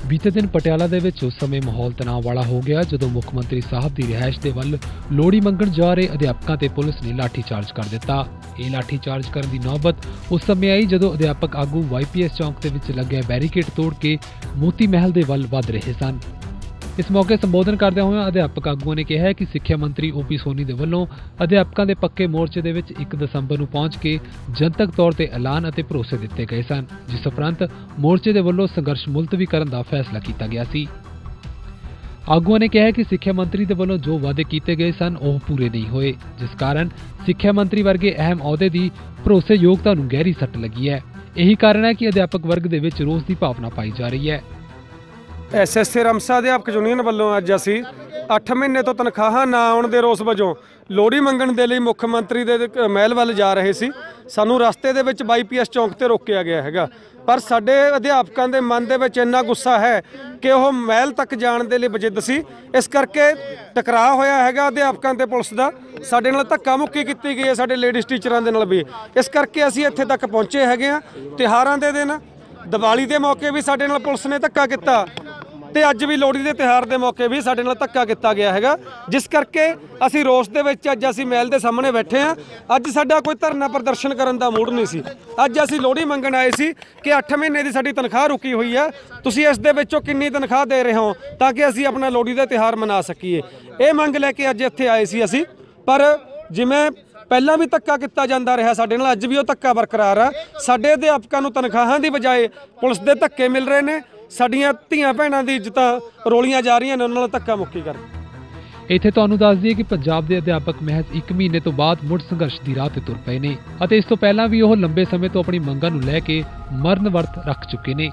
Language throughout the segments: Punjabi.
बीते दिन पटियाला दे विच उस समय माहौल तनाव वाला हो गया जदों मुख मंत्री साहब की रिहायश के वल लोहड़ी मंगण जा रहे अध्यापकों ते पुलिस ने लाठीचार्ज कर दिता। यह लाठीचार्ज करने की नौबत उस समय आई जदों अध्यापक आगू YPS चौक के विच लगे बैरीकेड तोड़ के मोती महल के वल वध रहे सन। इस मौके संबोधन करदे होए अध्यापक आगुओं ने कहा कि सिक्ख्या मंत्री OP सोनी दे वल्लों अध्यापकों के पक्के मोर्चे दे विच 1 दसंबर नूं पहुंच के जनतक तौर ते ऐलान अते भरोसे दिते गए सन, जिस उपरंत मोर्चे दे वल्लों संघर्ष मुलतवी करन दा फैसला किया गया सी। आगुओं ने कहा कि सिक्ख्या मंत्री दे वल्लों जो वादे किए गए सन वह पूरे नहीं होए, जिस कारण सिक्ख्या मंत्री वर्गे अहम अहुदे की भरोसे योग्यता नूं गहरी सट लगी है। यही कारण है कि अध्यापक वर्ग दे विच रोस की भावना पाई जा रही है। SSA रमसा अध्यापक यूनियन ਵੱਲੋਂ ਅੱਜ ਅਸੀਂ 8 ਮਹੀਨੇ ਤੋਂ ਤਨਖਾਹਾਂ ਨਾ ਆਉਣ ਦੇ ਰੋਸ ਵਜੋਂ ਲੋਹੜੀ ਮੰਗਣ ਦੇ ਲਈ ਮੁੱਖ ਮੰਤਰੀ ਦੇ ਮਹਿਲ ਵੱਲ ਜਾ ਰਹੇ ਸੀ। ਸਾਨੂੰ ਰਸਤੇ ਦੇ ਵਿੱਚ YPS ਚੌਂਕ ਤੇ ਰੋਕਿਆ ਗਿਆ ਹੈਗਾ, ਪਰ ਸਾਡੇ ਅਧਿਆਪਕਾਂ ਦੇ ਮਨ ਦੇ ਵਿੱਚ ਇੰਨਾ ਗੁੱਸਾ ਹੈ ਕਿ ਉਹ ਮਹਿਲ ਤੱਕ ਜਾਣ ਦੇ ਲਈ ਵਜਿੱਦ ਸੀ। ਇਸ ਕਰਕੇ ਟਕਰਾਅ ਹੋਇਆ ਹੈਗਾ ਅਧਿਆਪਕਾਂ ਤੇ ਪੁਲਿਸ ਦਾ। ਸਾਡੇ ਨਾਲ ਧੱਕਾ ਮੁੱਕੀ ਕੀਤੀ ਗਈ ਹੈ ਸਾਡੇ ਲੇਡੀਜ਼ ਟੀਚਰਾਂ ਦੇ ਨਾਲ ਵੀ। ਇਸ ਕਰਕੇ ਅਸੀਂ ਇੱਥੇ ਤੱਕ ਪਹੁੰਚੇ ਹੈਗੇ ਆ। ਤਿਉਹਾਰਾਂ ਦੇ ਦਿਨ ਦੀਵਾਲੀ ਦੇ ਮੌਕੇ ਵੀ ਸਾਡੇ ਨਾਲ ਪੁਲਿਸ ਨੇ ਧੱਕਾ ਕੀਤਾ ਤੇ ਅੱਜ ਵੀ ਲੋਹੜੀ ਦੇ ਤਿਉਹਾਰ ਦੇ ਮੌਕੇ ਵੀ ਸਾਡੇ ਨਾਲ ਧੱਕਾ ਕੀਤਾ ਗਿਆ ਹੈਗਾ, ਜਿਸ ਕਰਕੇ ਅਸੀਂ ਰੋਸ ਦੇ ਵਿੱਚ ਅੱਜ ਅਸੀਂ ਮਹਿਲ ਦੇ ਸਾਹਮਣੇ ਬੈਠੇ ਹਾਂ। ਅੱਜ ਸਾਡਾ ਕੋਈ ਧਰਨਾ ਪ੍ਰਦਰਸ਼ਨ ਕਰਨ ਦਾ ਮੂਡ ਨਹੀਂ ਸੀ। ਅੱਜ ਅਸੀਂ ਲੋਹੜੀ ਮੰਗਣ ਆਏ ਸੀ ਕਿ 8 ਮਹੀਨੇ ਦੀ ਸਾਡੀ ਤਨਖਾਹ ਰੁਕੀ ਹੋਈ ਹੈ, ਤੁਸੀਂ ਇਸ ਦੇ ਵਿੱਚੋਂ ਕਿੰਨੀ ਤਨਖਾਹ ਦੇ ਰਹੇ ਹੋ ਤਾਂ ਕਿ ਅਸੀਂ ਆਪਣਾ ਲੋਹੜੀ ਦਾ ਤਿਉਹਾਰ ਮਨਾ ਸਕੀਏ। ਇਹ ਮੰਗ ਲੈ ਕੇ ਅੱਜ ਇੱਥੇ ਆਏ ਸੀ ਅਸੀਂ। ਪਰ ਜਿਵੇਂ ਪਹਿਲਾਂ ਵੀ ਧੱਕਾ ਕੀਤਾ ਜਾਂਦਾ ਰਿਹਾ ਸਾਡੇ ਨਾਲ, ਅੱਜ ਵੀ ਉਹ ਧੱਕਾ ਬਰਕਰਾਰ ਆ। ਸਾਡੇ ਅਧਿਆਪਕਾਂ ਨੂੰ ਤਨਖਾਹਾਂ ਦੀ ਬਜਾਏ ਪੁਲਿਸ ਦੇ ਧੱਕੇ ਮਿਲ ਰਹੇ ਨੇ। ਸਾਡੀਆਂ ਧੀਆਂ ਭੈਣਾਂ ਦੀ ਇੱਜ਼ਤਾਂ ਰੋਲੀਆਂ ਜਾ ਰਹੀਆਂ ਨੇ, ਉਹਨਾਂ ਨਾਲ ਧੱਕਾ ਮੁੱਕੀ ਕਰ। ਇੱਥੇ ਤੁਹਾਨੂੰ ਦੱਸ ਦਈਏ ਕਿ ਪੰਜਾਬ ਦੇ ਅਧਿਆਪਕ ਮਹਿਜ਼ 1 ਮਹੀਨੇ ਤੋਂ ਬਾਅਦ ਮੁੜ ਸੰਘਰਸ਼ ਦੀ ਰਾਹ ਤੇ ਤੁਰ ਪਏ ਨੇ ਅਤੇ ਇਸ ਤੋਂ ਪਹਿਲਾਂ ਵੀ ਉਹ ਲੰਬੇ ਸਮੇਂ ਤੋਂ ਆਪਣੀ ਮੰਗਾਂ ਨੂੰ ਲੈ ਕੇ ਮਰਨ ਵਰਤ ਰੱਖ ਚੁੱਕੇ ਨੇ।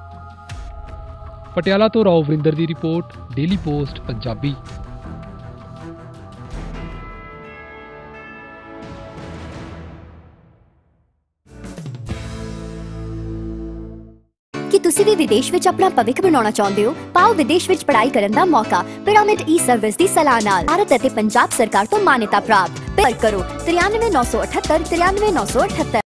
ਪਟਿਆਲਾ ਤੋਂ ਰਾਓ ਵਰਿੰਦਰ ਦੀ ਰਿਪੋਰਟ, ਡੇਲੀ ਪੋਸਟ ਪੰਜਾਬੀ। कि तुसी भी विदेश विच अपना भविख बनाना चाहते हो? पाओ विदेश विच पढ़ाई करने का मौका पिरामिड ई-सर्विस दी सलाह नाल। भारत अते पंजाब सरकार तो मान्यता प्राप्त। पर करो 93 978 93 978।